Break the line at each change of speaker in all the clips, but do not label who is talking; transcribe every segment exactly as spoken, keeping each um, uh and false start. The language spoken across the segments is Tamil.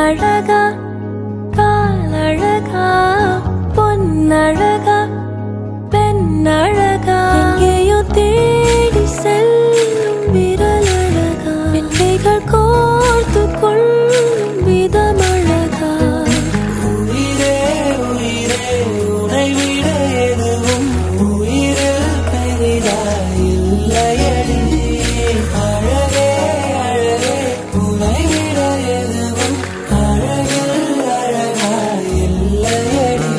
அழகா காலழகா பொன்னழகா பெண்ணழகா எங்கேயோ தேடி செல்லும் விரலழகா பிள்ளைகள் கோர்த்து கொள்ளும் விதமழகா
உயிரே உயிரே உனை விட எதுவும் உயிரில் பெரிதாய் இல்லையடி அழகே அழகே உனை விட எதுவும் அழகில் அழகாய் இல்லையடி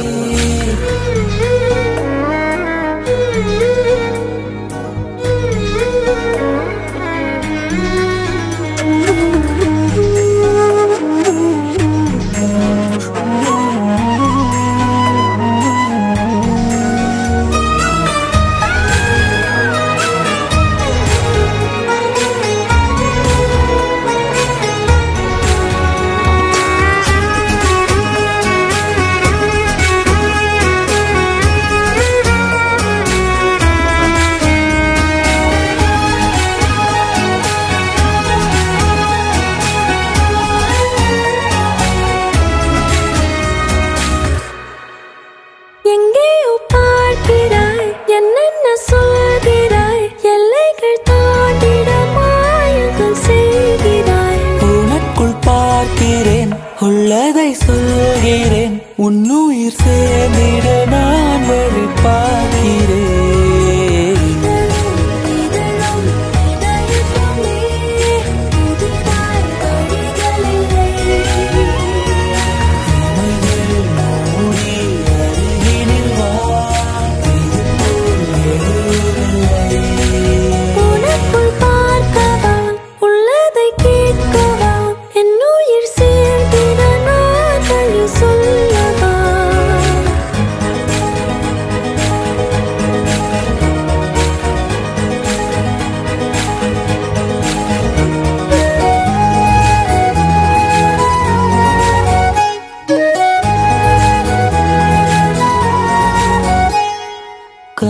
எங்கேயோ பார்க்கிறாய் என்னென்ன சொல்கிறாய் எல்லைகள் தாண்டிட மாயங்கள் செய்கிறாய்
உனக்குள் பார்க்கிறேன் உள்ளதை சொல்கிறேன் உன்னுயிர் சேர்ந்திட நான் வழி பார்க்கிறேன்
இதழும் இதயத்துமே புதிதாய் வழிகளில்லை
இமைகள் மூடி அருகினில் வா இதுபோல் எதுவுமில்லை
உனக்குள் பார்க்கவா உள்ளதை கேட்கவா என் உயிர் சேர்ந்திட நான் வழி சொல்லவா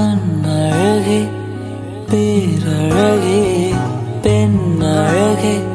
கண்ணழகே பேரழகே பெண்ணழகே